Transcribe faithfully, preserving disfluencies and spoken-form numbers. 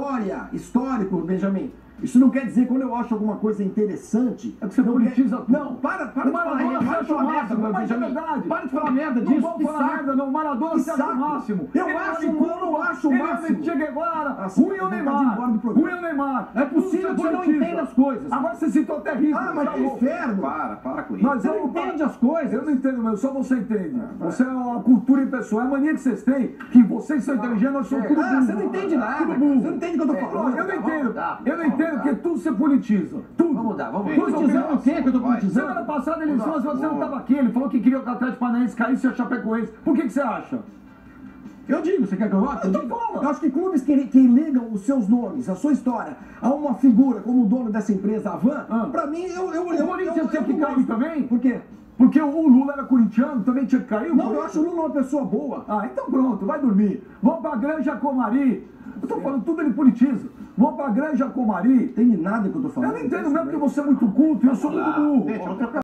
história, histórico, Benjamin. Isso não quer dizer quando eu acho alguma coisa interessante. É que você politiza tudo. Não, para, para de falar merda. Para de falar merda, Benjamin. Para de falar merda disso. Não vou falar merda, não. O Maradona se acha o máximo. Eu acho, eu acho o máximo. Ele chega agora, ruim é o Neymar. Ruim é o Neymar. É possível que você não entenda as coisas. Agora você citou até risco. Ah, mas que inferno. Para, para com isso. Mas Você não entende as coisas. Eu não entendo, meu. Só você entende. Você é uma cultura impessoal. É a mania que vocês têm, que vocês são inteligentes, nós somos tudo burro. Ah, você não entende nada. Você não entende o que eu tô falando. Eu não entendo. Eu não entendo que tudo você politiza. Tudo. Vamos mudar, vamos mudar. Politizando o quê que eu tô politizando? Semana passada ele disse, você não estava aqui. Ele falou que queria que o Atlético Paranaense caísse e a Chapecoense. Por que que você acha? Eu digo, você quer que eu vote? Eu, Então digo. fala. Eu acho que clubes que, que ligam os seus nomes, a sua história, a uma figura como o dono dessa empresa, a Van, Ah. pra mim, eu... eu, O eu Corinthians eu, tinha eu que não cair gosto. também? Por quê? Porque o Lula era corintiano, também tinha que cair? Não, eu acho o Lula uma pessoa boa. Ah, então pronto, vai dormir. Vamos pra Granja Comari. Eu tô falando, tudo ele politiza. Vamos pra Granja Comari. Não entende nada que eu tô falando. Eu não entendo mesmo porque você é muito culto e eu sou muito burro. Gente, outra